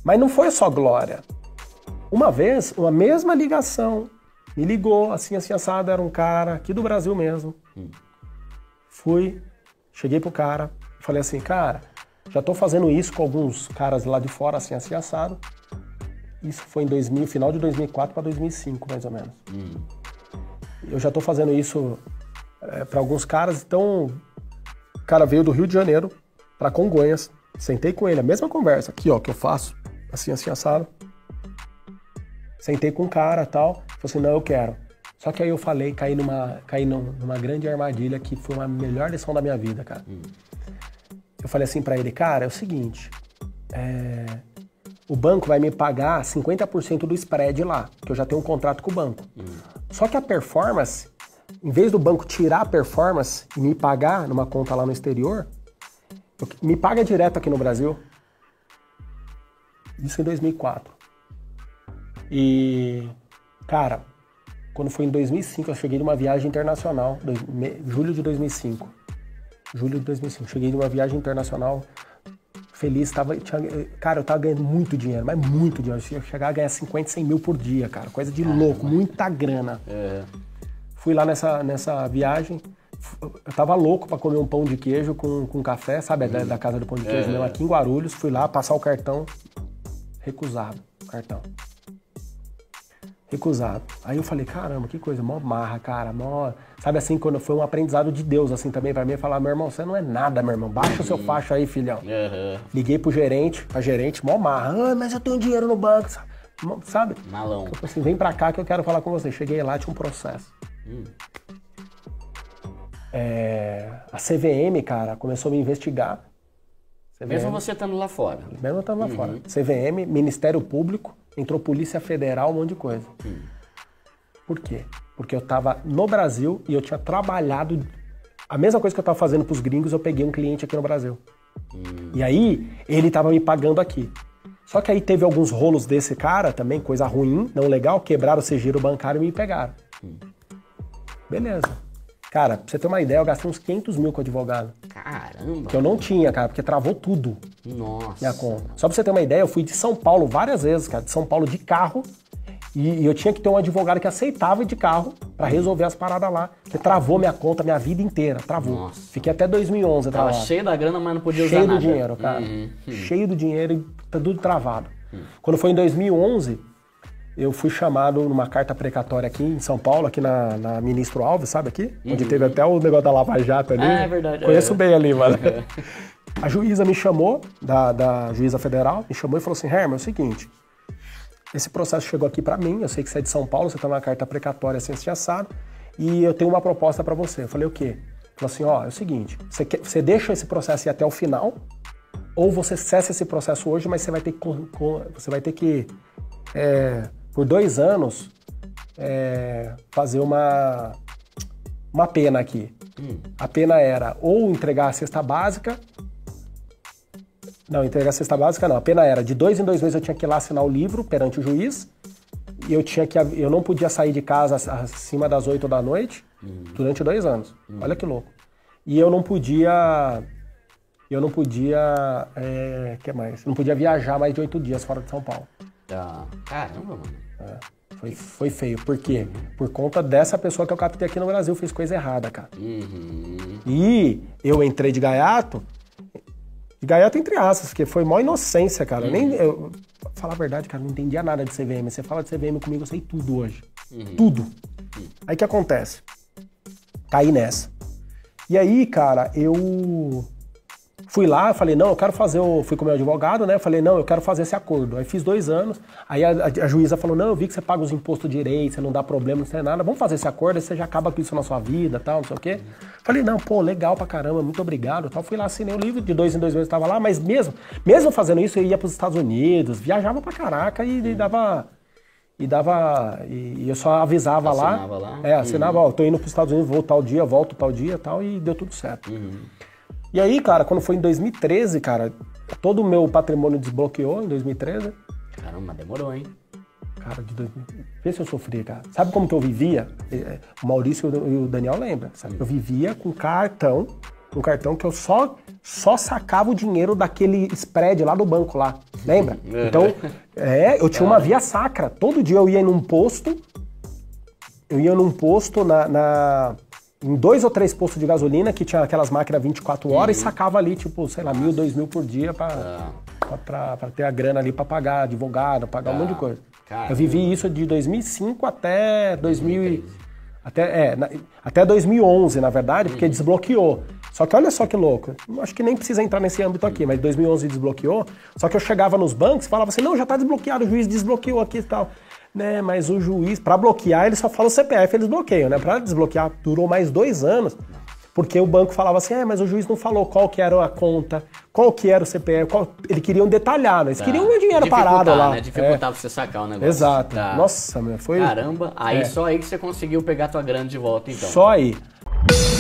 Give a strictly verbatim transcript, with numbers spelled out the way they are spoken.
Mas não foi só glória. Uma vez, uma mesma ligação, me ligou, assim, assim, assado, era um cara aqui do Brasil mesmo. Hum. Fui, cheguei pro cara, falei assim, cara, já tô fazendo isso com alguns caras lá de fora, assim, assim, assado. Isso foi em dois mil, final de dois mil e quatro para dois mil e cinco, mais ou menos. Hum. Eu já tô fazendo isso é, para alguns caras, então o cara veio do Rio de Janeiro para Congonhas, sentei com ele, a mesma conversa, aqui ó, que eu faço, assim, assim, assado. Sentei com um cara e tal, falei assim, não, eu quero. Só que aí eu falei, caí numa, caí numa grande armadilha que foi uma melhor lição da minha vida, cara. Hum. Eu falei assim pra ele, cara, é o seguinte, é, o banco vai me pagar cinquenta por cento do spread lá, que eu já tenho um contrato com o banco. Hum. Só que a performance, em vez do banco tirar a performance e me pagar numa conta lá no exterior, me paga direto aqui no Brasil. Isso em dois mil e quatro. E, cara, quando foi em dois mil e cinco, eu cheguei de uma viagem internacional, dois, me, julho de dois mil e cinco. Julho de dois mil e cinco. Cheguei de uma viagem internacional, feliz, tava, tinha, cara, eu tava ganhando muito dinheiro, mas muito dinheiro. Eu chegava a ganhar cinquenta, cem mil por dia, cara, coisa de ah, louco, mas... muita grana. É. Fui lá nessa, nessa viagem, eu tava louco pra comer um pão de queijo com, com café, sabe, hum. da, da casa do pão de queijo é. mesmo, aqui em Guarulhos. Fui lá passar o cartão, recusado o cartão. Recusado. Aí eu falei, caramba, que coisa, mó marra, cara, mó... Sabe assim, quando foi um aprendizado de Deus, assim, também pra mim, falar, meu irmão, você não é nada, meu irmão, baixa o seu facho aí, filhão. Uhum. Liguei pro gerente, pra gerente, mó marra, ah, mas eu tenho dinheiro no banco, sabe? Malão. Eu falei assim, vem pra cá que eu quero falar com você. Cheguei lá, tinha um processo. Hum. É... A C V M, cara, começou a me investigar. C V M, mesmo você estando lá fora? Mesmo eu estando lá uhum. fora. C V M, Ministério Público, entrou Polícia Federal, um monte de coisa. Hum. Por quê? Porque eu tava no Brasil e eu tinha trabalhado... A mesma coisa que eu tava fazendo pros gringos, eu peguei um cliente aqui no Brasil. Hum. E aí, ele tava me pagando aqui. Só que aí teve alguns rolos desse cara também, coisa ruim, não legal, quebraram o sigilo bancário e me pegaram. Hum. Beleza. Cara, pra você ter uma ideia, eu gastei uns quinhentos mil com advogado. Caramba! Que eu não tinha, cara, porque travou tudo. Nossa! Minha conta. Só pra você ter uma ideia, eu fui de São Paulo várias vezes, cara, de São Paulo de carro, e, e eu tinha que ter um advogado que aceitava ir de carro pra resolver as paradas lá, porque travou minha conta minha vida inteira, travou. Nossa. Fiquei até dois mil e onze. Tava travado. Cheio da grana, mas não podia cheio usar nada. Cheio do dinheiro, cara. Uhum. Uhum. Cheio do dinheiro e tá tudo travado. Uhum. Quando foi em dois mil e onze... eu fui chamado numa carta precatória aqui em São Paulo, aqui na, na Ministro Alves, sabe aqui? Uhum. Onde teve até o negócio da Lava Jato ali. Ah, é verdade. Conheço é. bem ali, mano. A juíza me chamou, da, da juíza federal, me chamou e falou assim, Herman, é o seguinte, esse processo chegou aqui pra mim, eu sei que você é de São Paulo, você tá numa carta precatória assim, assim, assado, e eu tenho uma proposta pra você. Eu falei, o quê? Falou assim, ó, é o seguinte, você, quer, você deixa esse processo ir até o final, ou você cessa esse processo hoje, mas você vai ter que... Você vai ter que é, por dois anos, é, fazer uma, uma pena aqui. Hum. A pena era ou entregar a cesta básica... Não, entregar a cesta básica não. A pena era de dois em dois meses eu tinha que ir lá assinar o livro perante o juiz. E eu, tinha que, eu não podia sair de casa acima das oito da noite hum. durante dois anos. Hum. Olha que louco. E eu não podia... Eu não podia... É, que mais? Não podia viajar mais de oito dias fora de São Paulo. Tá. Caramba, mano. É, foi, foi feio. Por quê? Uhum. Por conta dessa pessoa que eu captei aqui no Brasil, fez coisa errada, cara. Uhum. E eu entrei de gaiato, de gaiato entre aspas, porque foi mó inocência, cara. Uhum. Eu nem, eu, pra falar a verdade, cara, não entendia nada de C V M. Você fala de C V M comigo, eu sei tudo hoje. Uhum. Tudo. Uhum. Aí o que acontece? Caí nessa. E aí, cara, eu... Fui lá, falei, não, eu quero fazer, o... fui com o meu advogado, né? Falei, não, eu quero fazer esse acordo. Aí fiz dois anos, aí a, a, a juíza falou, não, eu vi que você paga os impostos direito, você não dá problema, não sei nada, vamos fazer esse acordo, aí você já acaba com isso na sua vida, tal, não sei o quê. Falei, não, pô, legal pra caramba, muito obrigado, tal. Fui lá, assinei o livro, de dois em dois meses eu tava lá, mas mesmo, mesmo fazendo isso, eu ia pros Estados Unidos, viajava pra caraca e, e dava... E dava... E, e eu só avisava assinava lá. lá. É, assinava, uhum. ó, tô indo pros Estados Unidos, vou tal dia, volto tal dia, tal, e deu tudo certo. Uhum. E aí, cara, quando foi em dois mil e treze, cara, todo o meu patrimônio desbloqueou em dois mil e treze. Caramba, demorou, hein? Cara, de dois mil... Vê se eu sofri, cara. Sabe como que eu vivia? O Maurício e o Daniel lembram, sabe? Eu vivia com cartão, um cartão que eu só, só sacava o dinheiro daquele spread lá do banco lá. Lembra? Então, é, eu tinha uma via sacra. Todo dia eu ia num posto, eu ia num posto na, na- em dois ou três postos de gasolina que tinha aquelas máquinas vinte e quatro horas e sacava ali, tipo, sei lá, mil, dois mil por dia pra, pra, pra- pra ter a grana ali pra pagar advogado, pagar um monte de coisa. Caramba. Eu vivi isso de dois mil e cinco até dois mil e- até, é, na- até dois mil e onze, na verdade, porque desbloqueou. Só que olha só que louco, acho que nem precisa entrar nesse âmbito aqui, mas dois mil e onze desbloqueou, só que eu chegava nos bancos e falava assim, não, já tá desbloqueado, o juiz desbloqueou aqui e tal. Né, mas o juiz, pra bloquear, ele só fala o C P F, eles bloqueiam, né? Pra desbloquear, durou mais dois anos, porque o banco falava assim, é, mas o juiz não falou qual que era a conta, qual que era o C P F, qual... eles queriam detalhar, né? Eles queriam o meu dinheiro parado lá. Né? Dificultar pra você sacar o negócio. Exato. Tá. Nossa, meu, foi... Caramba, aí É. só aí que você conseguiu pegar tua grana de volta, então. Só aí.